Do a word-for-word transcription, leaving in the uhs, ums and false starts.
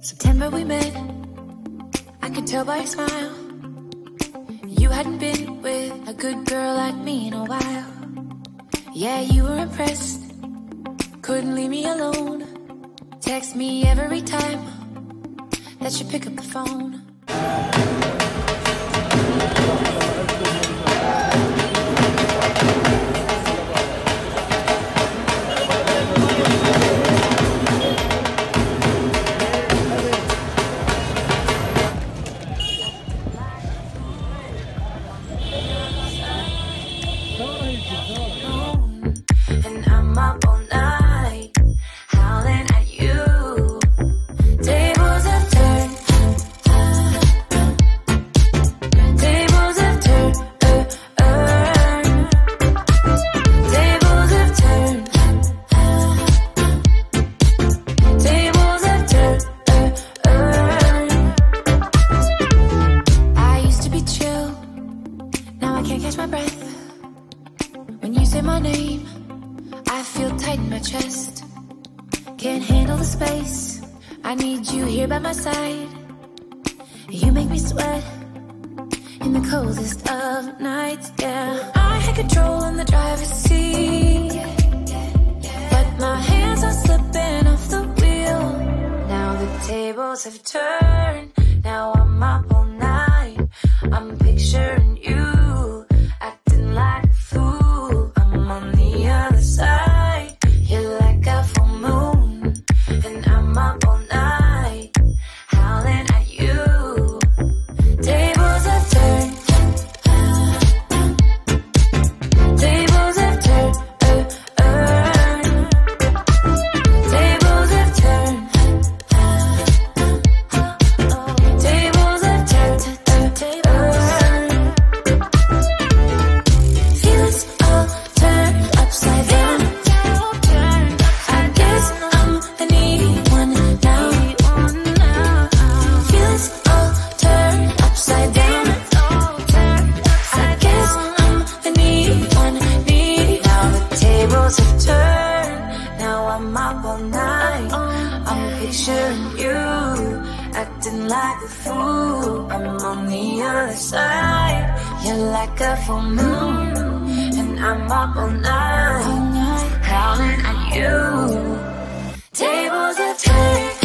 September we met, I could tell by your smile. You hadn't been with a good girl like me in a while. Yeah, you were impressed, couldn't leave me alone. Text me every time that you pick up the phone. And I'm up all night, howling at you. Tables have turned, tables have turned, tables have turned, tables have turned. I used to be chill, now I can't catch my breath. When you say my name, I feel tight in my chest. Can't handle the space, I need you here by my side. You make me sweat in the coldest of nights, yeah. I had control in the driver's seat, but my hands are slipping off the wheel. Now the tables have turned, now I'm up all night. I'm picturing you, acting like a fool. I'm on the other side, you're like a full moon. And I'm up all night, howling at you. Tables have turned, tables have turned, uh, uh. Tables have turned, tables have turned, uh, uh. Feelings all turned upside down. I guess I'm the needy one now. Feelings all turned upside down. I guess I'm the needy one, needy. Now the tables have turned, now I'm up all night. I'm picturing you, acting like a fool. I'm on the other side, you're like a full moon. And I'm up all night, howling at you. Tables have turned.